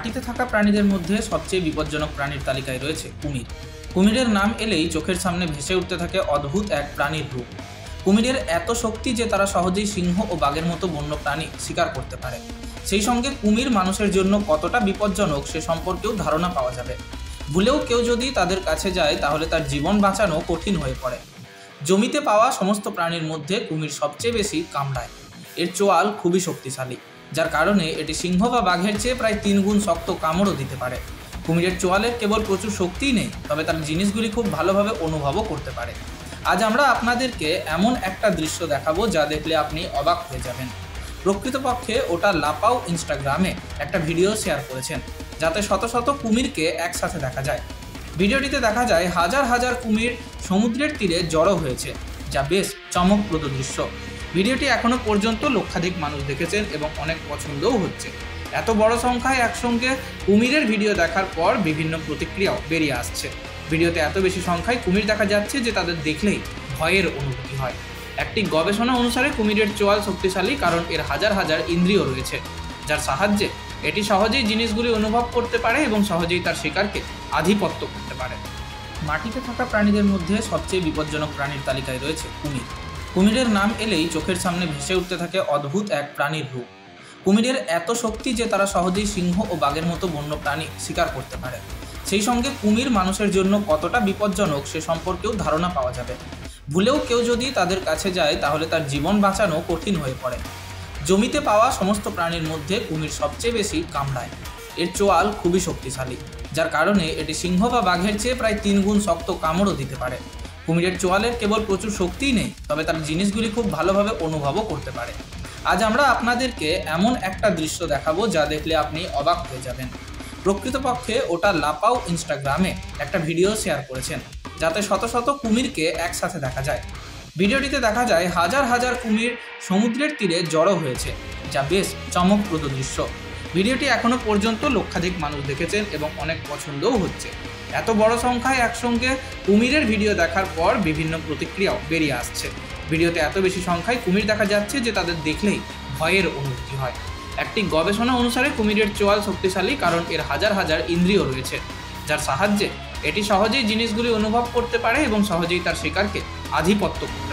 মাটিতে থাকা প্রাণীদের মধ্যে সবচেয়ে বিপজ্জনক প্রাণীর তালিকায় রয়েছে কুমির। কুমিরের নাম এলেই চোখের সামনে ভেসে উঠতে থাকে অদ্ভুত এক প্রাণীর রূপ। কুমিরের এত শক্তি যে তারা সহজেই সিংহ ও বাঘের মতো বন্য প্রাণী শিকার করতে পারে। সেই সঙ্গে কুমির মানুষের জন্য কতটা বিপজ্জনক সে সম্পর্কেও ধারণা পাওয়া যাবে। ভুলেও কেউ যদি তাদের কাছে যায় তাহলে তার জীবন বাঁচানো কঠিন হয়ে পড়ে। জমিতে পাওয়া সমস্ত প্রাণীর মধ্যে কুমির সবচেয়ে বেশি কামড়ায়। এর চোয়াল খুবই শক্তিশালী, যার কারণে এটি সিংহ বা বাঘের চেয়ে প্রায় 3 গুণ শক্ত কামড়ও দিতে পারে। কুমিরের চোয়ালের কেবল প্রচুর শক্তিই নেই, তবে তার জিনিসগুলি খুব ভালোভাবে অনুভবও করতে পারে। আজ আমরা আপনাদেরকে এমন একটা দৃশ্য দেখাবো যা দেখলে আপনি অবাক হয়ে যাবেন। প্রকৃতপক্ষে ওটা লাপাও ইনস্টাগ্রামে একটা ভিডিও শেয়ার করেছেন, যাতে শত শত কুমিরকে একসাথে দেখা যায়। ভিডিওটিতে দেখা যায় হাজার হাজার কুমির সমুদ্রের তীরে জড়ো হয়েছে, যা বেশ চমকপ্রদ দৃশ্য। ভিডিওটি এখনও পর্যন্ত লক্ষাধিক মানুষ দেখেছেন এবং অনেক পছন্দও হচ্ছে। এত বড় সংখ্যায় একসঙ্গে কুমিরের ভিডিও দেখার পর বিভিন্ন প্রতিক্রিয়াও বেরিয়ে আসছে। ভিডিওতে এত বেশি সংখ্যায় কুমির দেখা যাচ্ছে যে তাদের দেখলেই ভয়ের অনুভূতি হয়। একটি গবেষণা অনুসারে কুমিরের চোয়াল শক্তিশালী কারণ এর হাজার হাজার ইন্দ্রিয় রয়েছে, যার সাহায্যে এটি সহজেই জিনিসগুলি অনুভব করতে পারে এবং সহজেই তার শিকারকে আধিপত্য করতে পারে। মাটিতে থাকা প্রাণীদের মধ্যে সবচেয়ে বিপজ্জনক প্রাণীর তালিকায় রয়েছে কুমির। কুমিরের নাম এলেই চোখের সামনে ভেসে উঠতে থাকে অদ্ভুত এক প্রাণীর রূপ। কুমিরের এত শক্তি যে তারা সহজেই সিংহ ও বাঘের মতো বন্য প্রাণী শিকার করতে পারে। সেই সঙ্গে কুমির মানুষের জন্য কতটা বিপজ্জনক সে সম্পর্কেও ধারণা পাওয়া যাবে। ভুলেও কেউ যদি তাদের কাছে যায় তাহলে তার জীবন বাঁচানো কঠিন হয়ে পড়ে। জমিতে পাওয়া সমস্ত প্রাণীর মধ্যে কুমির সবচেয়ে বেশি কামড়ায়। এর চোয়াল খুবই শক্তিশালী, যার কারণে এটি সিংহ বা বাঘের চেয়ে প্রায় 3 গুণ শক্ত কামড়ও দিতে পারে। কুমিরের চোয়ালের কেবল প্রচুর শক্তিই নেই, তবে তার জিনিসগুলি খুব ভালোভাবে অনুভবও করতে পারে। আজ আমরা আপনাদেরকে এমন একটা দৃশ্য দেখাবো যা দেখলে আপনি অবাক হয়ে যাবেন। প্রকৃতপক্ষে ওটা লাপাও ইনস্টাগ্রামে একটা ভিডিও শেয়ার করেছেন, যাতে শত শত কুমিরকে একসাথে দেখা যায়। ভিডিওটিতে দেখা যায় হাজার হাজার কুমির সমুদ্রের তীরে জড়ো হয়েছে, যা বেশ চমকপ্রদ দৃশ্য। ভিডিওটি এখনও পর্যন্ত লক্ষাধিক মানুষ দেখেছেন এবং অনেক পছন্দও হচ্ছে। এত বড় সংখ্যায় একসঙ্গে কুমিরের ভিডিও দেখার পর বিভিন্ন প্রতিক্রিয়াও বেরিয়ে আসছে। ভিডিওতে এত বেশি সংখ্যায় কুমির দেখা যাচ্ছে যে তাদের দেখলেই ভয়ের অনুভূতি হয়। একটি গবেষণা অনুসারে কুমিরের চোয়াল শক্তিশালী কারণ এর হাজার হাজার ইন্দ্রিয় রয়েছে, যার সাহায্যে এটি সহজেই জিনিসগুলি অনুভব করতে পারে এবং সহজেই তার শিকারকে আধিপত্য করতে পারে।